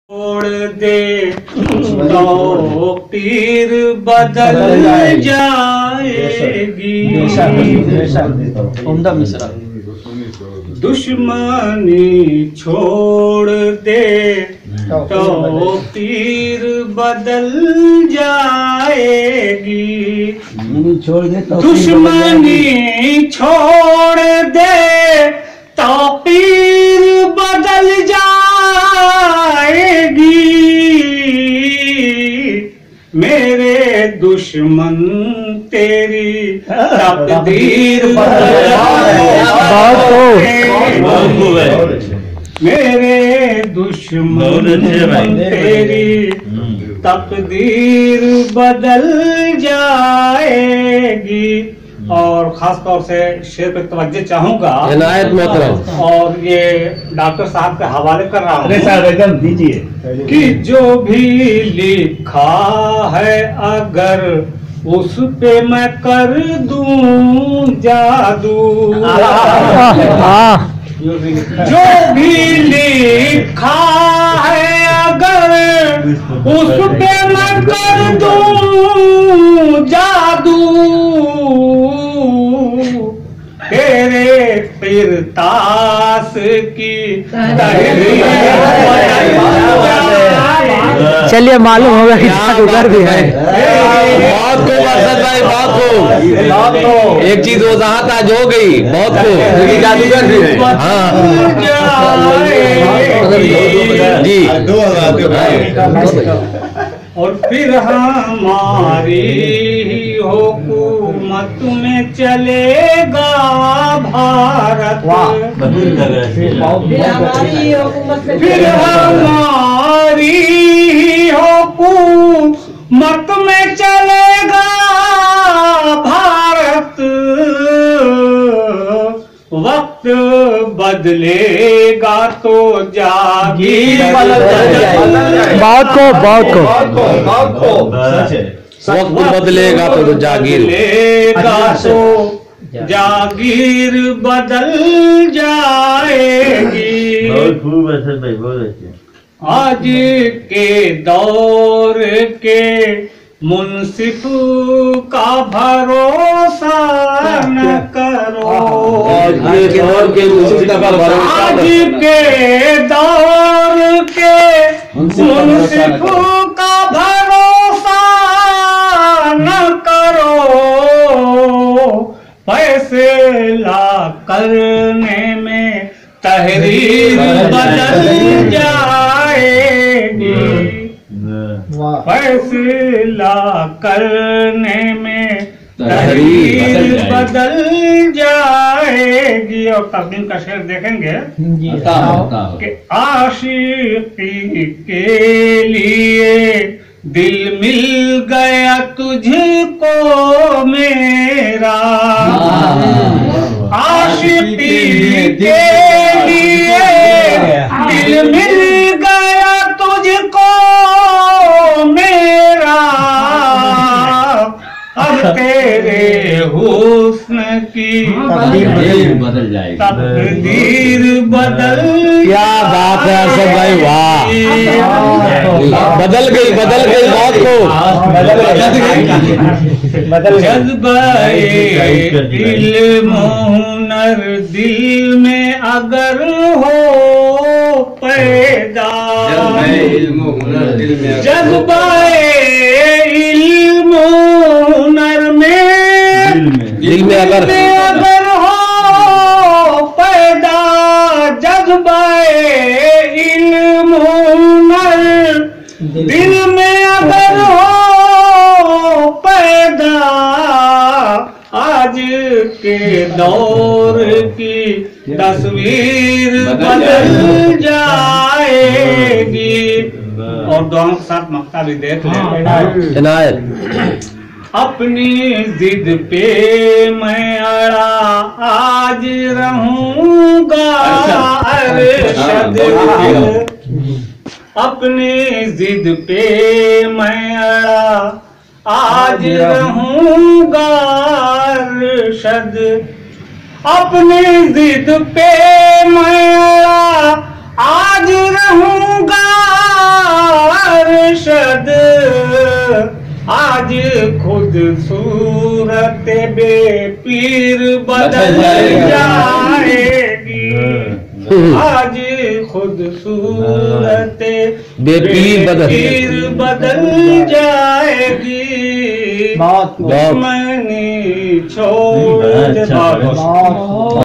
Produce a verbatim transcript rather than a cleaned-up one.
छोड़ दे तो पीर बदल जाएगी। दुश्मनी छोड़ दे तो पीर बदल जाएगी। दुश्मनी छोड़ दे तो पीर बदल जाएगी। मेरे दुश्मन तेरी तकदीर मेरे दुश्मन तेरी तकदीर बदल जाएगी। और खास तौर से शेर पे तवज्जो चाहूंगा और ये डॉक्टर साहब के हवाले कर रहा हूँ दीजिए कि जो भी लिखा है अगर उस पे मैं कर दूं जादू। जो भी लिखा है अगर उस पे मैं कर दूं जादू। तेरे पिरतास की चलिए मालूम होगा कि जादूगर भी है। बहुत को बरसत भाई, बहुत को एक चीज वो जहाँ आज हो गई, बहुत को जादूगर भी है। हाँ जी। और फिर हमारी हुकूमत में चलेगा भारत। फिर हमारी हुकूमत में चलेगा भारत। वक्त बदलेगा तो जागीर बहुत को बहुत को वक्त बदलेगा तो जागीर तो जागीर बदल जाएगी। आज के दौर के मुंसिफ का भरोसा न करो। आज के दौर के मुंसिफ का भरोसा आज के दौर के मुंसिफ का भरोसा न करो। फैसला करने में तहरीर बदल जाएगी। फैसला करने में तहरीर बदल जाएगी। और तकदीम का शेर देखेंगे कि आशिकी के लिए दिल मिल गया तुझको मेरा। आशिकी के लिए दिल मिल गया तुझको मेरा। अब तेरे हुस्न की तकदीर बदल जाएगी। तकदीर बदल। क्या बात है सब भाई, वाह। बदल गई बदल गई बात को बदल गई। जज्बाए इल्म हुनर दिल में अगर हो पैदा। जज्बाए इल्म हुनर में दिल में अगर अगर हो पैदा। जज्बाए इल्म हुनर दिल में अगर हो पैदा। आज के दौर की तस्वीर बदल जाएगी। और दोनों के साथ मक्ता भी देख लें। अपनी जिद पे मैं अड़ा आज रहूंगा अरशद। अपनी जिद पे मैं अड़ा आज रहूंगा अरशद। अपनी जिद पे मैं अड़ा आज रहूंगा खूबसूरत बेपीर बदल जाएगी, आज खूबसूरत बेपीर बदल बदल जाएगी, दुश्मनी छोड़